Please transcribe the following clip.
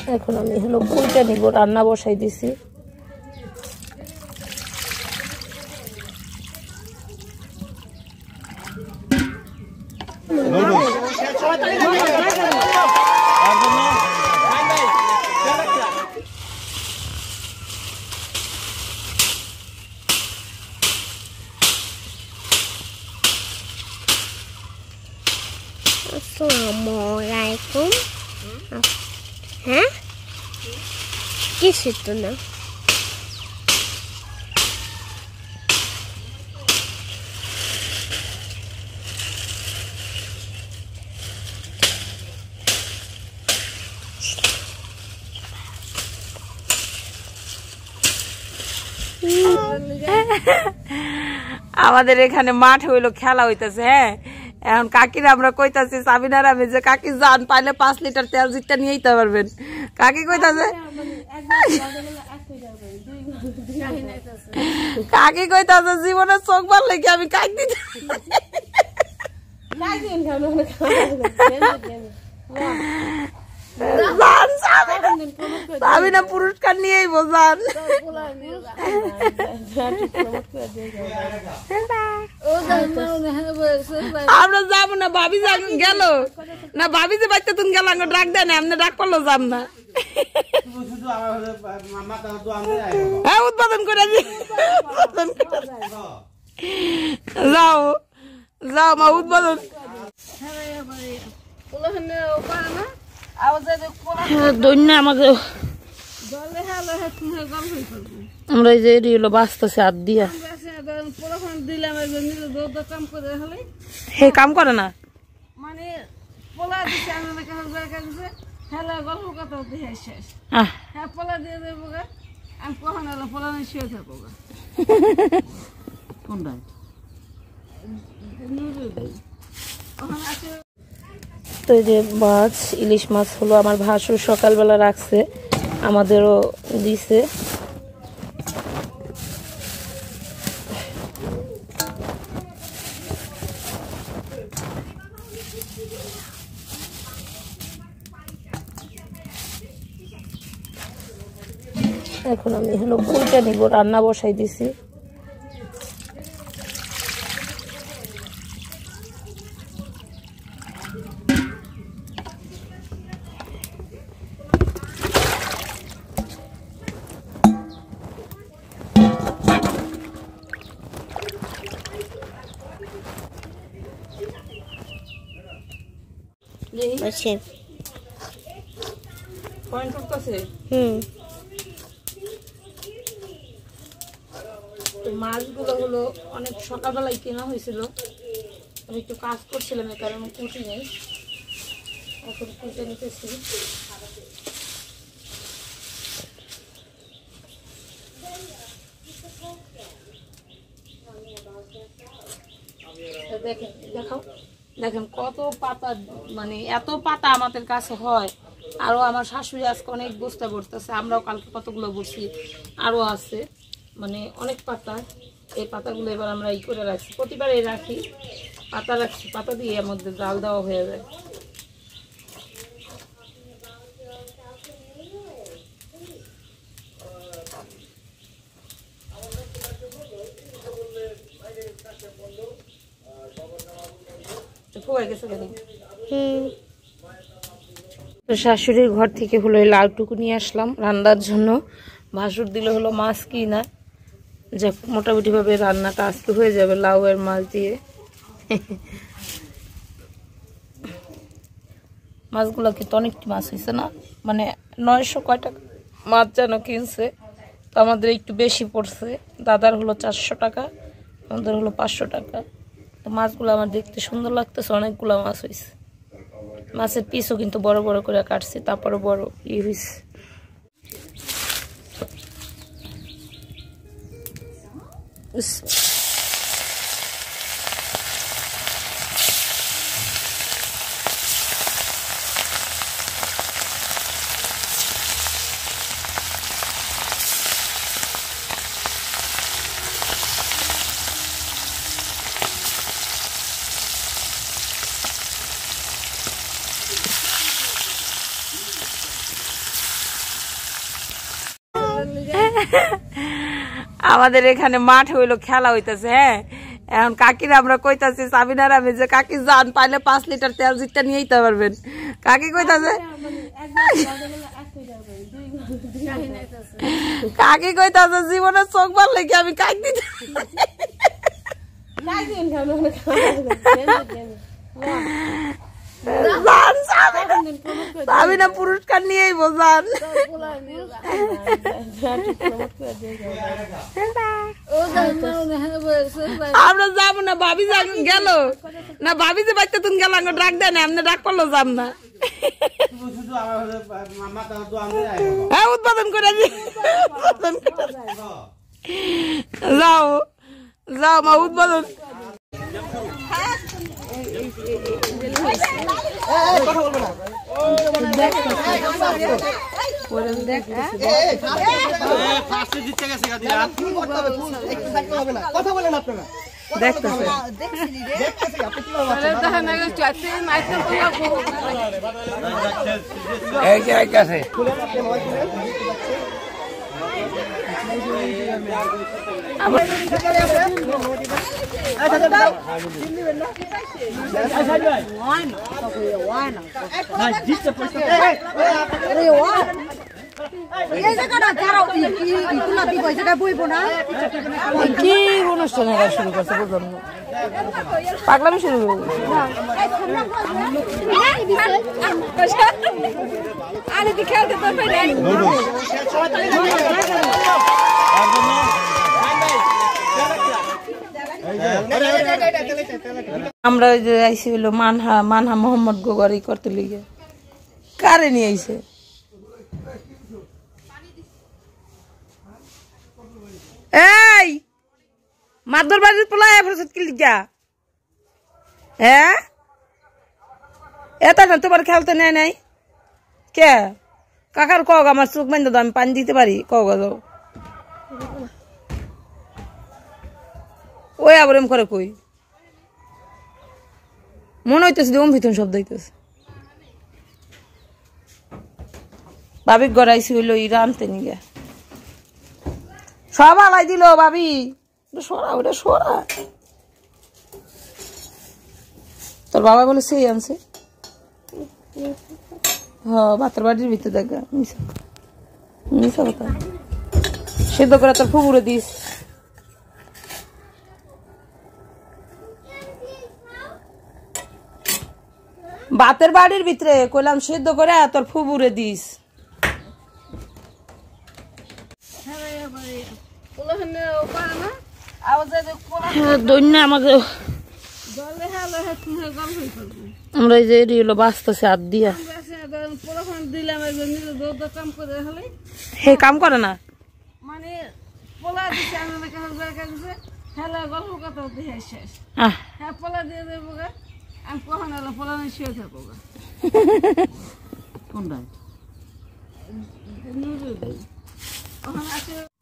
এখন আমি হলো পুইটা নিব, রান্না বসাই দিছি। Assalamualaikum. Hah? কিছু না। আমাদের এখানে মাঠ হইলো, খেলা হইতেছে। হ্যাঁ, এখন কাকিরা আমরা কইতাছি, সাবিনার আমি, যে কাকি যান, পাইলে 5 লিটার তেল জিতটা নিয়ে যেতে পারবেন। কাকি কইতাছে, কাকি কইতাছে জীবনের চোখ ভাল লেগে আমি কাক দিতে আমি না পুরস্কার নিয়েই বোঝান। আমরা যাবো না, ভাবি গেল না, ভাবি যে বাচ্চা তুমি গেল ডাক দেয় না, আপনি ডাক করলো যাব না। হ্যাঁ, উৎপাদন করে যাও যাও মা, উৎপাদন। আমাদের আমরা এই যে হলো বাঁচতেছে হাত দিয়া, হে কাম করে না মানে তো এই যে মাছ, ইলিশ মাছ হলো আমার ভাসুর সকালবেলা রাখছে, আমাদেরও দিছে। এখন আমি হলো পুইটা নিব, রান্না বসাই দিছি। মাছগুলো হলো অনেক সকালবেলায় কেনা হয়েছিল, আমি একটু কাজ করছিলাম, এই কারণে কুটি নেই, এখন কুটে নিতেছি। দেখেন, দেখাও, দেখেন কত পাতা, মানে এত পাতা আমাদের কাছে হয়। আরো আমার শাশুড়ি আজকে অনেক বস্তা বসতেছে, আমরাও কালকে কতগুলো বসছি, আরো আছে, মানে অনেক পাতা। এই পাতাগুলো এবার আমরা ই করে রাখছি, প্রতিবারই রাখি, পাতা রাখছি, পাতা দিয়ে এর মধ্যে ডাল দেওয়া হয়ে যায়। শাশুড়ির ঘর থেকে হলো লাউটুকু নিয়ে আসলাম রান্নার জন্য, ভাসুর দিলে হলো মাছ কিনা, যা মোটামুটি ভাবে রান্নাটা আজকে হয়ে যাবে লাউ এর মাছ দিয়ে। মাছগুলো কিন্তু অনেকটি মাছ হয়েছে না, মানে 900 কয় টাকা মাছ যেন কিনছে, তো আমাদের একটু বেশি পড়ছে, দাদার হলো 400 টাকা, আমাদের হলো 500 টাকা। তো মাছগুলো আমার দেখতে সুন্দর লাগতেছে, অনেকগুলো মাছ হয়েছে, মাছের পিসও কিন্তু বড় বড় করে কাটছি, তারপরে বড় ই হয়েছে। আমাদের এখানে মাঠ হইলো, খেলা হইতেছে। হ্যাঁ, এখন কাকিরা আমরা কইতাছি সাবিনার আমি যে কাকি যান, পাইলে 5 লিটার তেল জিতটা নিয়ে যেতে পারবেন। কাকি কইতাছে জীবনে চোখ বার লেগে আমি কাক দিতে সাবিনা পুরস্কার নিয়েই বোঝান। আমরা যাবো না, ভাবি গেল না, ভাবি যে বাচ্চা তুমি গেল ডাক দেয় না, আপনি ডাক করলো যাব না। হ্যাঁ, উৎপাদন করে যাও যাও মা, উৎপাদন। কি অনুষ্ঠান শুরু করছে বুঝলাম না, পাগলামি শুরু করে আমরা ওই যে আইসি হইলো মানহা মোহাম্মদ গোগারি করতে লিগে। কারে নিয়ে আইছে? এই মাদর বাড়ির পোলা কি লিখা? হ্যাঁ, এটা না তোমার খেলতে নেয় নাই কে? কাকার কক আমার চোখ বান্ধ দাও, আমি পানি দিতে পারি। কক যাও ওই আবার এম করে কই, মনে হইতেছে যে ভিতন শব্দ হইতেছে। ভাবি গড়াইছি হইলো ইরা আনতে নিয়ে সব আলাই দিল। ভাবি সরা, ওটা সরা। তোর বাবা বলে সেই আনছে। হ্যাঁ, ভাতের বাড়ির ভিতরে দেখা মিশা মিশা কথা সিদ্ধ করে তোর ফুবুরে দিস। ভাতের বাড়ির ভিতরে কইলাম সিদ্ধ করে তোর ফুবুরে দিস। আমরা এই যে হলো বাঁচতেছে হাত দিয়া, হে কাম করে না মানে পোলা দিচ্ছে গল্প কথা শেষ। হ্যাঁ, পোলা দিয়ে দেবো, আমি কখন এলো পোলা নিয়ে শুয়ে থাকবো। কোনটা